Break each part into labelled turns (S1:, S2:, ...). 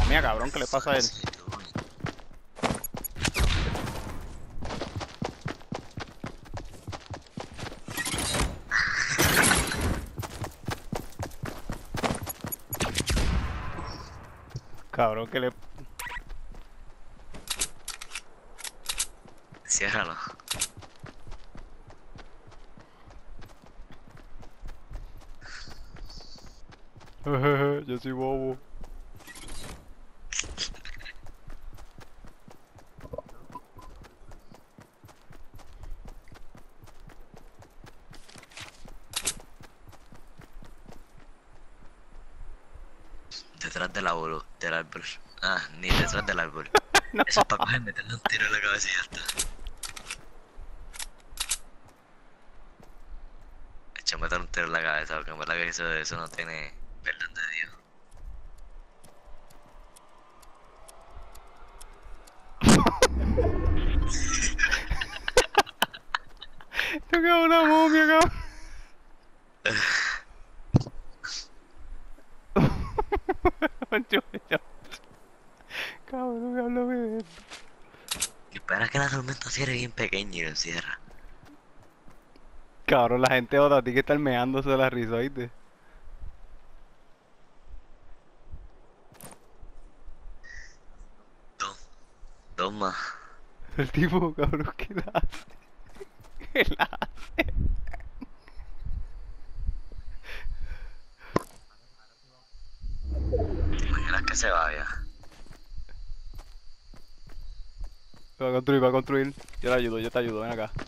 S1: Mira, cabrón, ¿qué le pasa a él? Cabrón, ¿qué le...
S2: Ciérralo.
S1: Yo soy bobo.
S2: Detrás del árbol, del árbol. Ah, ni detrás del árbol.
S1: No.
S2: Eso es para coger, meterle un tiro en la cabeza y ya está. Echa meter un tiro en la cabeza, porque en verdad que eso no tiene perdón de Dios.
S1: Yo quedo una momia, cabrón. Cabrón, háblame de esto.
S2: Y espera que la tormenta cierre bien pequeña y lo encierra.
S1: Cabrón, la gente otra a ti que estar meándose de la risa, ¿viste?
S2: Dos más.
S1: El tipo, cabrón, ¿qué la hace? ¿Qué la hace?
S2: ¿Te imaginas que se vaya?
S1: Va a construir, va a construir. Yo te ayudo, ven acá.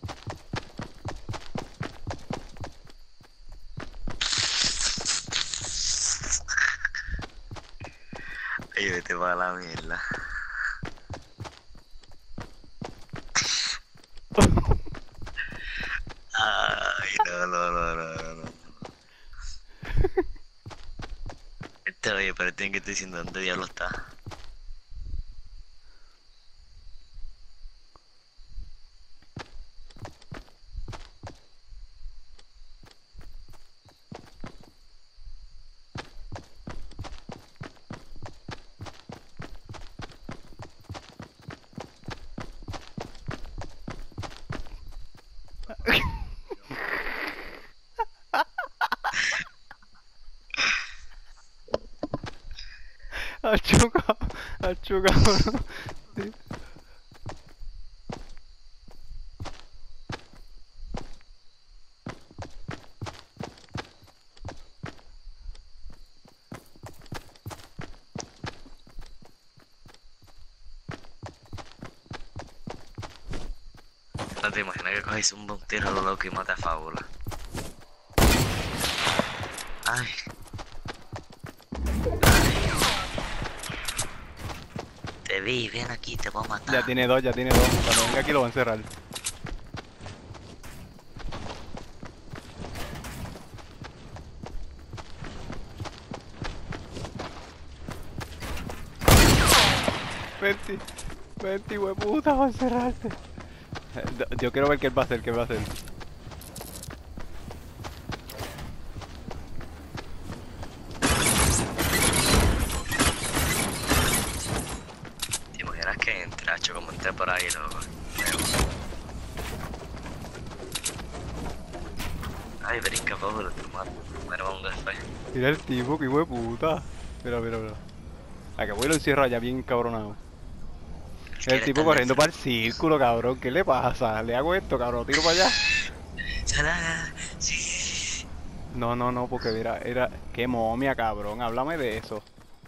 S2: Ay, vete para la mierda. Ay, no. Oye, pero tienen que estar diciendo dónde diablo está.
S1: Achu, cabrón. Sí.
S2: No te imaginas que cogéis un buen tiro a lo loco y mata a Fábula. Ay. Te vi, ven aquí, te voy a matar.
S1: Ya tiene dos. Cuando venga aquí lo va a encerrar. Venti, hueputa, va a encerrarte. Yo quiero ver qué él va a hacer,
S2: Te imaginas que entracho como entré por ahí, loco. Ay, brinca, Fábula, tu madre. Bueno, vamos después.
S1: Mira el tipo, que hueputa. Mira. A que voy lo encierro allá bien cabronado. El tipo corriendo para el círculo, cabrón. ¿Qué le pasa? Le hago esto, cabrón. Tiro para allá.
S2: Sí.
S1: No, porque era... Qué momia, cabrón. Háblame de eso.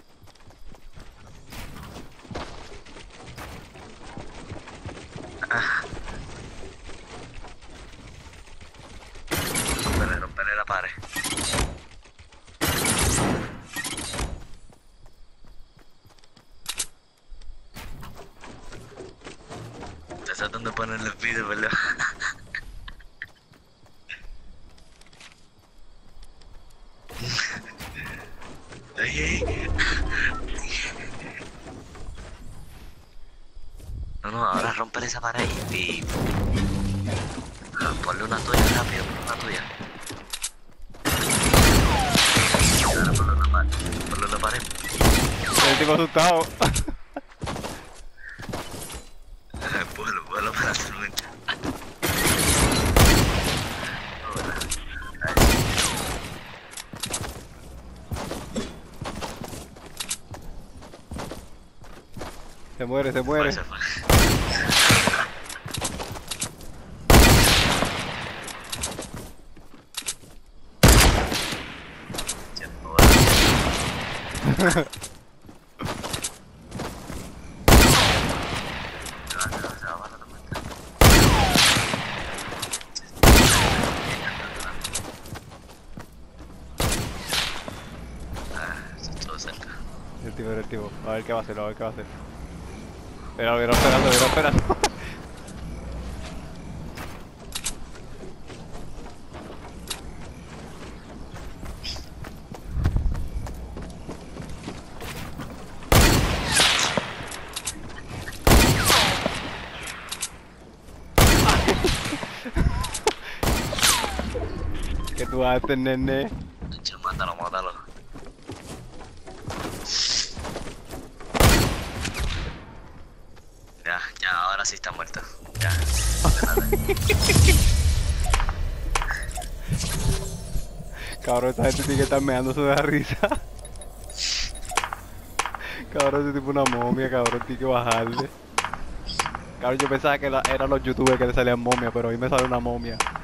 S2: Rompele la pared. Te estás tratando de ponerle el video, ¿verdad? Ay. No, ahora romper esa pared y ponle una tuya rápido, ponle una tuya. Ahora ponle una pared.
S1: El tipo asustado.
S2: Pueblo para la tormenta.
S1: Se muere, se muere.
S2: Se fue.
S1: El tipo. A ver qué va a hacer, a ver qué va a hacer. Pero esperando, esperando. ¿Qué tú haces, nene?
S2: Mátalo, mátalo. Ya, ahora sí está muerto. Ya.
S1: Cabrón, esta gente tiene que estar meándose de la risa. Cabrón, ese tipo una momia, cabrón, tiene que bajarle. Cabrón, yo pensaba que eran los youtubers que le salían momias, pero hoy me sale una momia.